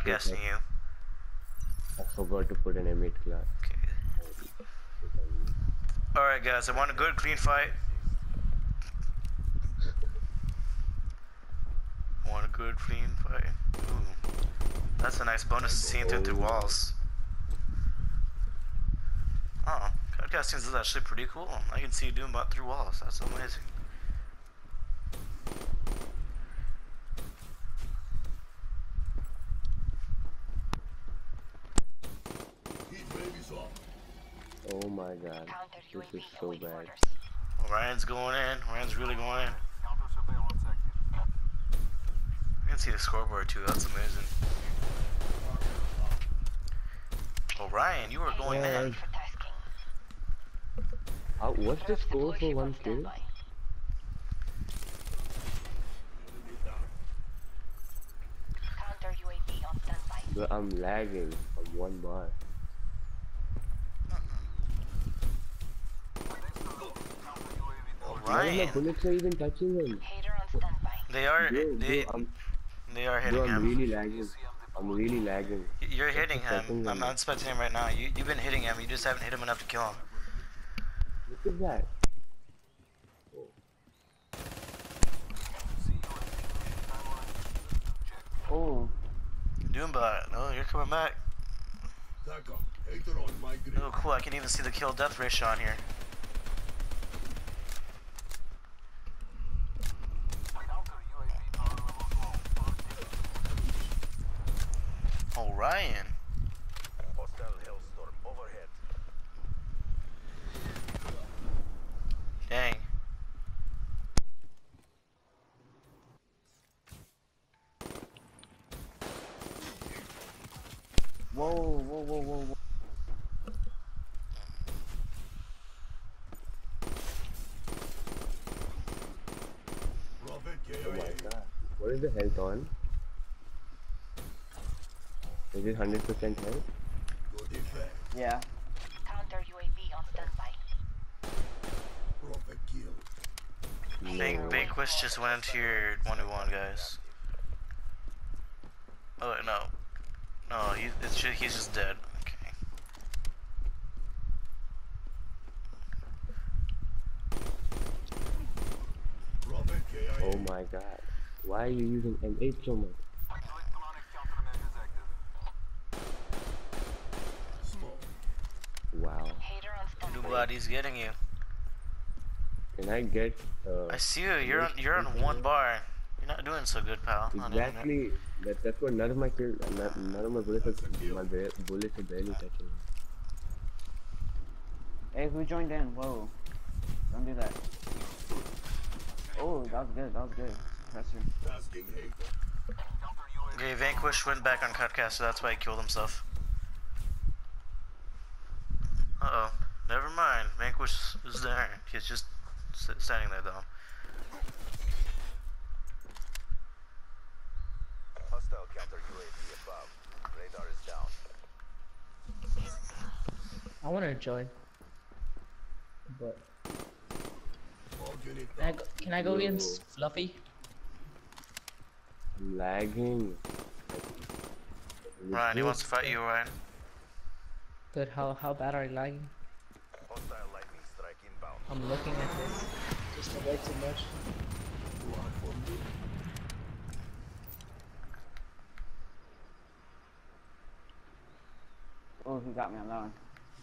outgassing you. I forgot to put an M8 class. Okay. Alright guys, I want a good clean fight. I want a good clean fight. Ooh. That's a nice bonus, seeing through walls. Oh, outgassing is actually pretty cool. I can see you doing about through walls. That's amazing. Oh my god, this is so bad. Orion's going in. Orion's really going in. I can see the scoreboard too. That's amazing. Orion, you are going in. What's the score for one kill? But I'm lagging from one bar. Why are my bullets not even touching him? They are. They are hitting him. I'm really lagging. I'm really lagging. You're hitting him. I'm inspecting him right now. You've been hitting him. You just haven't hit him enough to kill him. Look at that. Oh. Doombot. Oh, you're coming back. Oh, cool. I can even see the kill death ratio on here. Orion. Dang. Whoa. Oh my god. What is the health on? Is it 100% health? Yeah. Counter UAV on standby. Vanquish just went into your 1v1, guys. Oh, no. No, he's just dead. Okay. Oh my god. Why are you using M8 so much? Wow. Nobody's getting you. Can I get I see you. You're on one bar. You're not doing so good, pal. Exactly. That's what none of my kills, none of my bullets are barely touching. Hey, who joined in? Whoa. Don't do that. Oh, that was good. Pressure. Okay, Vanquish went back on Cutcast, so that's why he killed himself. Uh-oh. Never mind. Vanquish is there. He's just standing there, though. Hostile counter UAV above. Radar is down. I want to join, but can I go against Fluffy? I'm lagging. Ryan, he wants to fight you, Ryan. Good. How bad are you lagging? Hostile lightning strike inbound. I'm looking at this. Just way too much. Oh, he got me on that one.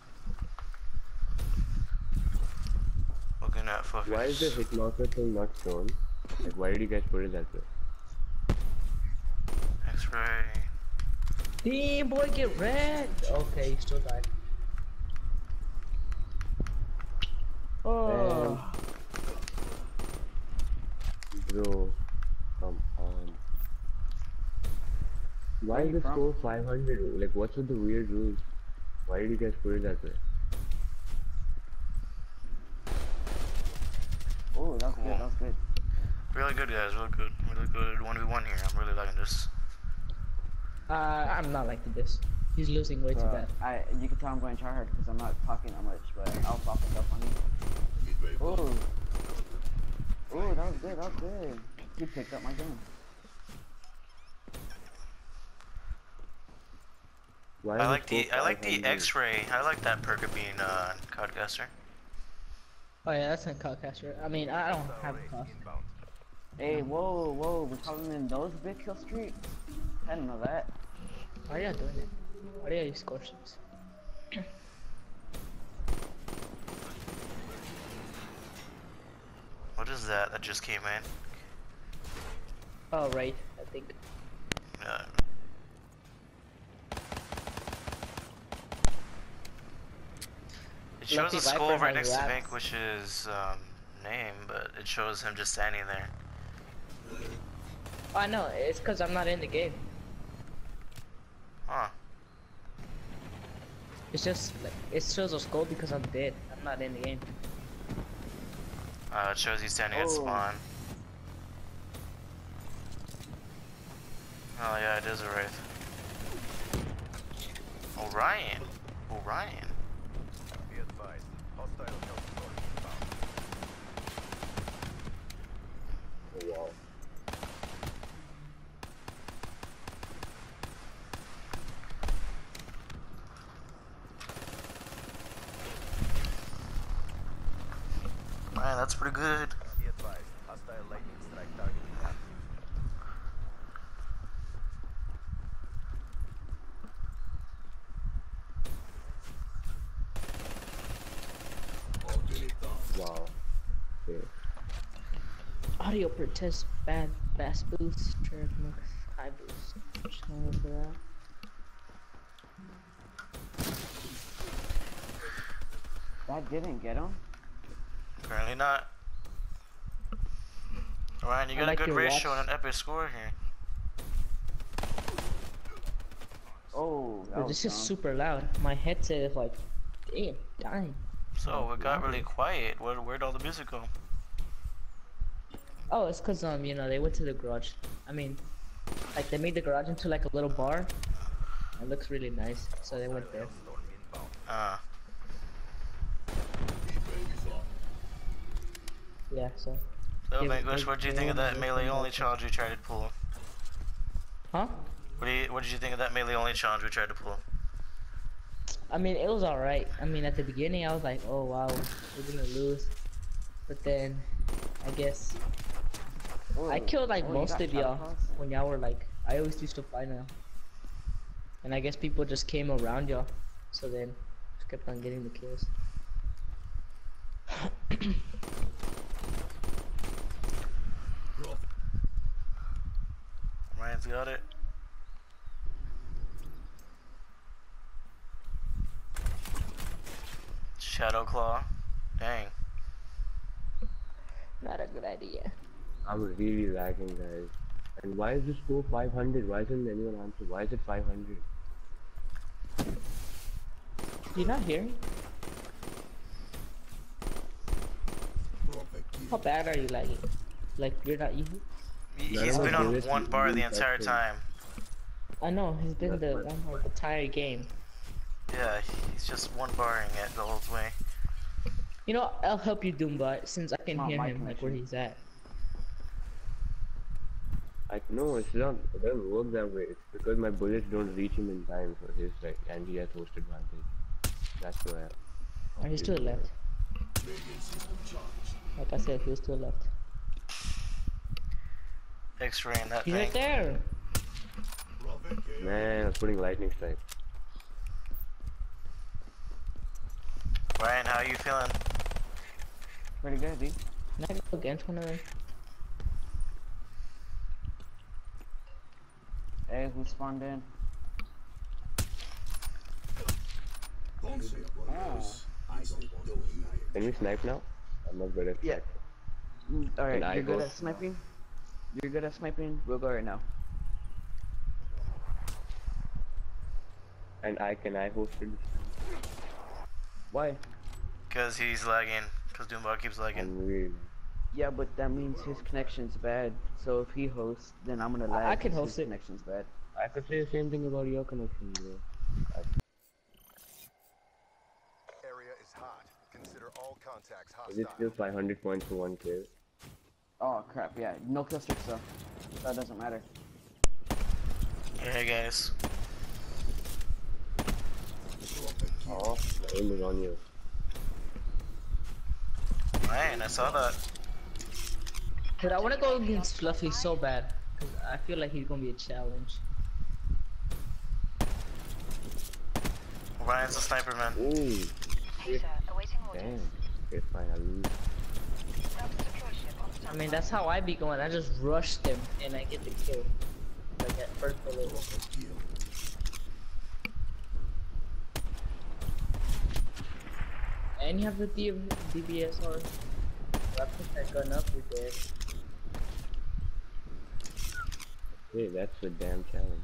Looking at focus. Why is the hit marker thing not shown? Like, why did you guys put it that way? X-ray. Damn, boy, get wrecked. Okay, he still died. Oh. Bro, come on. Why is the score 500? Like, what's with the weird rules? Why did you guys put it that way? Oh, that's good. That's good. Really good, guys. Really good. Really good 1v1 here. I'm really liking this. I'm not liking this. He's losing way too bad. You can tell I'm going try hard because I'm not talking that much, but I'll pop it up on you. Oh. Oh, that was good. That was good. He picked up my gun. Why I is like it the so 500? X-ray. I like that perk of being Codcaster. Oh yeah, that's a Codcaster. I mean, I don't have a Array cost. inbound. Hey, whoa, whoa, we're calling in those big kill streaks? I didn't know that. Why are you doing it? Why do you use scoreships? What is that that just came in? Oh right, I think. Uh, it shows Lucky a skull Viper right has next to wraps. Vanquish's name, but it shows him just standing there. Oh, I know, it's because I'm not in the game. Huh. It's just like it shows a skull because I'm dead. I'm not in the game. It shows you standing at Oh. spawn. Oh yeah, it is a wraith. Orion. Orion. Be advised. Hostile counter inbound. Oh, wow. Man, that's pretty good. Be advised. Hostile lightning strike target active. Wow. Okay. Audio protest bad bass boost. Sure, max high boost. Just gonna go for that. That didn't get him. Apparently not. Orion, you I got like a good your ratio watch. and an epic score here. Oh, that Bro, was this is dumb. super loud. My headset is like, damn, dying. So it got really quiet. Where'd all the music go? Oh, it's cause you know, they went to the garage. I mean, like they made the garage into like a little bar. It looks really nice, so they went there. Storm inbound. Yeah, so. So Yeah, Vanquish, they- what did you they think of wanted that to melee come only back. challenge we tried to pull? Huh? What did you think of that melee only challenge we tried to pull? I mean, it was alright. I mean, at the beginning, I was like, oh wow, we're gonna lose. But then, I guess, I Oh, killed like oh, you most got of y'all shot across? when y'all were like, I always used to fly now. And I guess people just came around y'all. So then, just kept on getting the kills. Ryan's got it. Shadow Claw. Dang. Not a good idea. I'm really lagging, guys. And why is the score 500? Why isn't anyone answer? Why is it 500? You not hearing? How bad are you lagging? Like you're not you? He's No, been no, on bullets one is bar the really entire tough. time. I know he's been That's the what- one the entire game. Yeah, he's just one barring it the whole way. You know, I'll help you, Doombot, since I can Not hear my him like where connection. he's at. No, it's not. It doesn't work that way. It's because my bullets don't reach him in time for his like, and he has host advantage. That's why. Oh, he's to the left. Like I said, he was to the left. X-ray in that He's thing. right there. Man, I was putting lightning strike. Ryan, how you feeling? Pretty good, dude. Can I go against one of them? Hey, who spawned in? Can we snipe now? I'm not good at Yeah. sniping. Alright, Can I you're good go? at sniping? You're good at sniping? We'll go right now. And can I host it? Why? Because he's lagging. Because Doombot keeps lagging. I'm really. Yeah, but that means his connection's bad. So if he hosts, then I'm gonna lag. I can 'cause host his it. connection's bad. I could say the same thing about your connection, bro. Area is hot. Consider all contacts Is it still hostile. 500 points for 1 kill? Oh crap, yeah. No kill streaks though. That doesn't matter. Hey guys. aim is on you. Man, I saw that. But I want to go against Fluffy so bad. Because I feel like he's going to be a challenge. Ryan's a sniper, man. Ooh, Hey, sir. Awaiting orders. damn. Okay, fine, I'll lose. Self-secure ship on I standby. mean, that's how I be going. I just rush them and I get the kill. Like at first bullet. And you have the DBSR. If I put that gun up, you're dead. Hey, that's a damn challenge.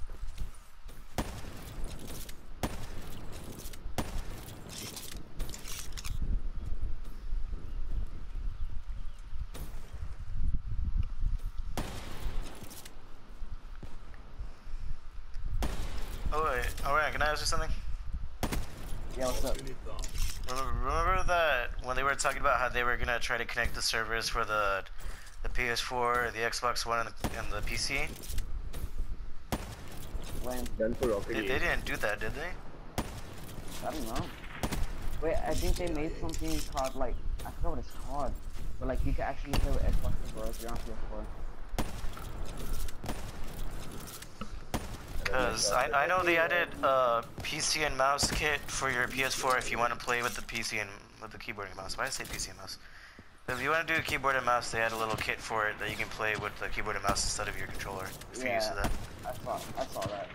Oh wait, Orion, can I ask you something? Yeah, what's up? Remember that when they were talking about how they were gonna try to connect the servers for the PS4, the Xbox One, and the PC? When? Done for Rocket They League. didn't do that, did they? I don't know. Wait, I think they made something called like I forgot what it's called, but like you can actually play with Xbox Controllers. You're on PS4. Because I know they added a PC and mouse kit for your PS4 if you want to play with the PC and with the keyboard and mouse. Why did I say PC and mouse? If you want to do a keyboard and mouse, they had a little kit for it that you can play with the keyboard and mouse instead of your controller. If you're used to that. I saw that.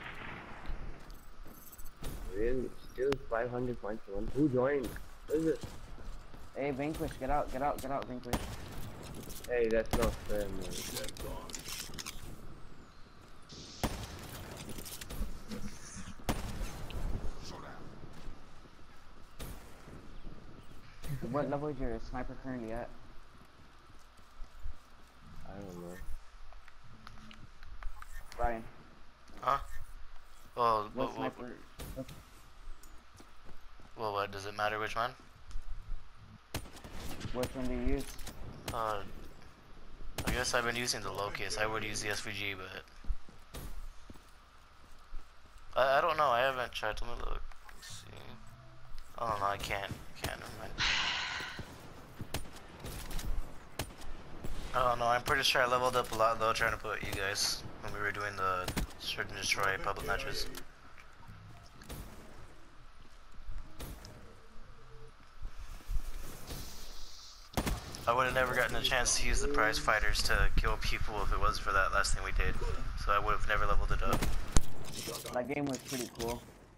Really? Still 500 points for one. Who joined? What is it? Hey, Vanquish, get out, Vanquish. Hey, that's not fair, man. What level is your sniper currently at? I don't know. Ryan, Huh? Well, what sniper? what does it matter which one? Which one do you use? I guess I've been using the Locust. I would use the SVG, but I don't know. I haven't tried. Let me look. Let's see. Oh no, I can't. Never mind. Oh no, I'm pretty sure I leveled up a lot though trying to put you guys when we were doing the Search and Destroy public matches. I would have never gotten a chance to use the prize fighters to kill people if it wasn't for that last thing we did. So I would have never leveled it up. That game was pretty cool.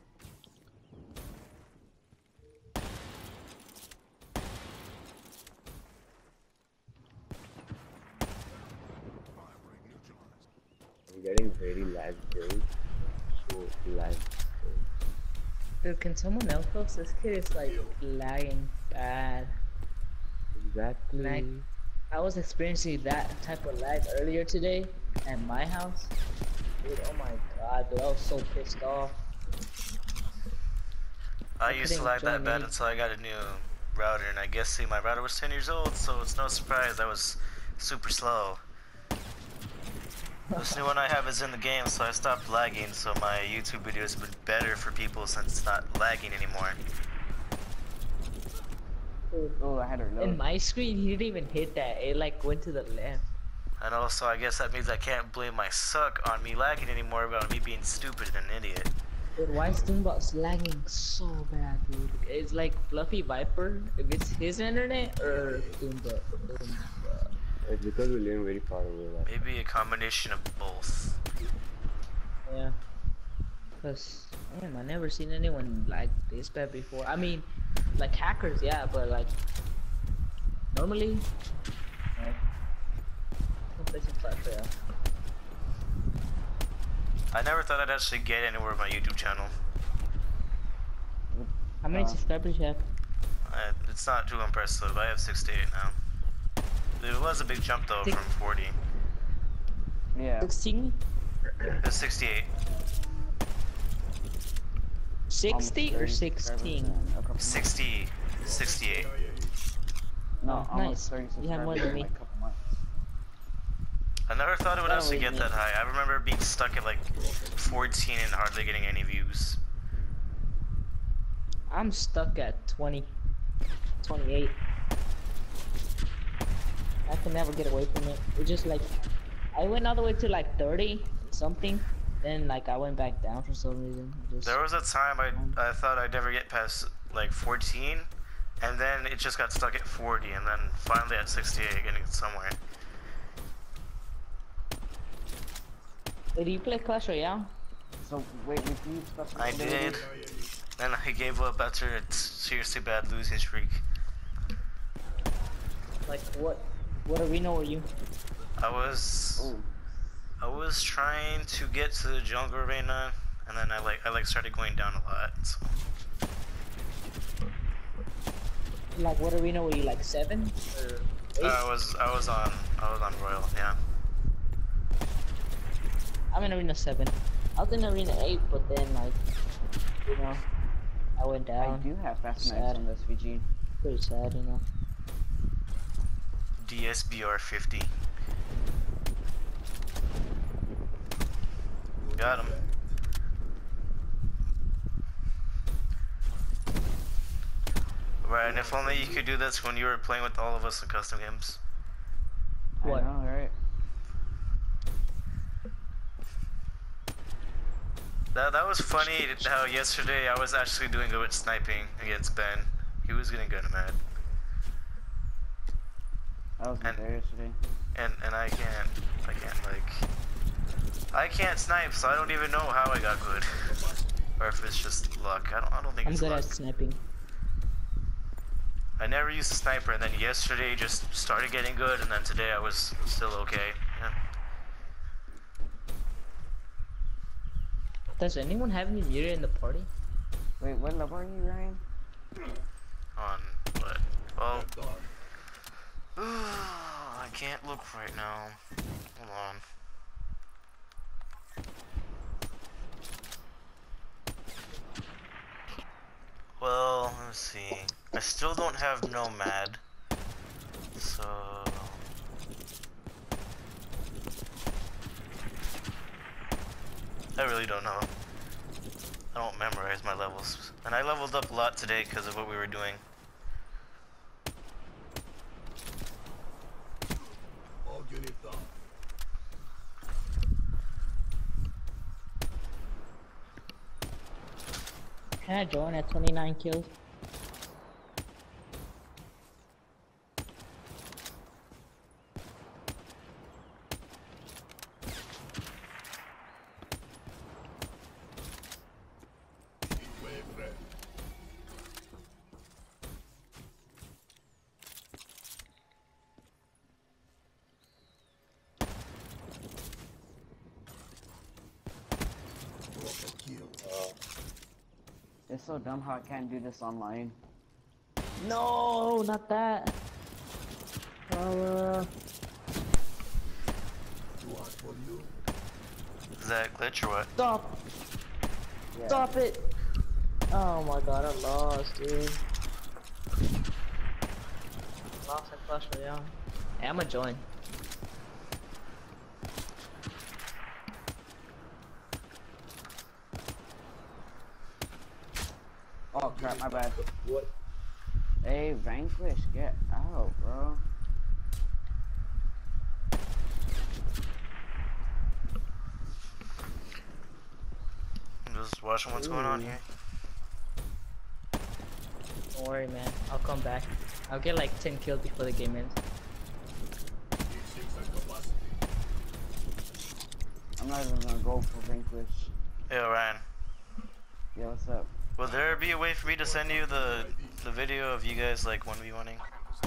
I'm getting very lag kills. So lag kills. Dude, can someone else post? This kid is like lagging bad. Exactly. Like, I was experiencing that type of lag earlier today at my house. Dude, oh my god, dude, I was so pissed off. I used to couldn't lag that join bad in. until I got a new router, and I guess see my router was 10 years old, so it's no surprise I was super slow. This new one I have is in the game, so I stopped lagging, so my YouTube videos have been better for people since it's not lagging anymore. Oh, I had her In low. my screen, he didn't even hit that. It like went to the left. And also, I guess that means I can't blame my suck on me lagging anymore, but on me being stupid and an idiot. Dude, why is Doombot's lagging so bad, dude? It's like Fluffy Viper, if it's his internet, or Doombot. It's because we're living very far away. Like. Maybe a combination of both. Yeah. Cause, damn, I never seen anyone like this bad before. I mean, like hackers, yeah, but like, normally, yeah. Don't play some Clash Royale. I never thought I'd actually get anywhere with my YouTube channel. How many subscribers you have? It's not too impressive. I have 68 now. It was a big jump though from 40. Yeah. 16? It's 68. 60 or 16? 60. 68. No, Oh, nice. 30 You have more subscribers than in, me. like, a couple months. I never thought it would Oh, actually get wait, that high. I remember being stuck at like 14 and hardly getting any views. I'm stuck at 20, 28. I can never get away from it. It's just like I went all the way to like 30 something, then like I went back down for some reason. There was a time I thought I'd never get past like 14, and then it just got stuck at 40, and then finally at 68, getting somewhere. Hey, do you play Clash Royale? So wait, if you special I did, and I gave up after a seriously bad losing streak. Like what arena were you? I was trying to get to the jungle arena, and then I started going down a lot. So. Like what arena were you? Like 7 or 8? I was on Royal, yeah. I'm in arena 7. I was in arena 8, but then like, you know, I went down. I do have fast Sad. knives on this VG. Pretty sad, you know. DSBR 50. Got him. Right, and if only you could do this when you were playing with all of us in custom games. What? I know, right? That was funny how yesterday I was actually doing good with sniping against Ben. He was getting good and mad. I was there yesterday. And I can't snipe, so I don't even know how I got good. Or if it's just luck. I don't think I'm it's good luck. at sniping. I never used a sniper, and then yesterday just started getting good, and then today I was still okay. Yeah. Does anyone have any muted in the party? Wait, what level are you, Ryan? On what? Well, I can't look right now. Hold on. Well, let's see. I still don't have Nomad, so I really don't know. I don't memorize my levels, and I leveled up a lot today because of what we were doing. Can I join at 29 kills? It's so dumb how I can't do this online. No, not that. Is that a glitch or what? Stop! Yeah. Stop it! Oh my god, I lost, dude. Lost at Clash Royale. Hey, I'ma join. Oh crap, my bad. What? Hey, Vanquish, get out, bro. I'm just watching what's going on here. Don't worry, man. I'll come back. I'll get like 10 kills before the game ends. I'm not even gonna go for Vanquish. Hey, Orion. Yeah, what's up? Will there be a way for me to send you the video of you guys like 1v1ing?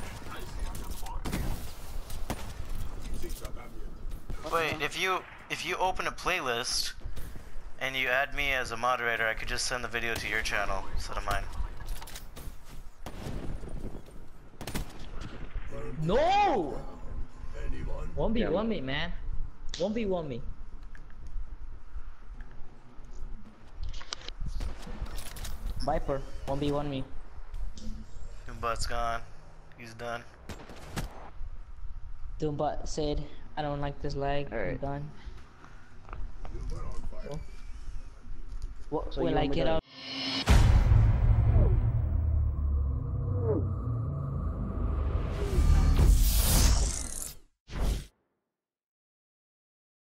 Wait, if you open a playlist and you add me as a moderator, I could just send the video to your channel instead of mine. No! 1v1 me, man. 1v1 me. Viper, 1v1 me. Doombot's gone. He's done. Doombot said, I don't like this lag. I'm Alright. done. So Will I get up?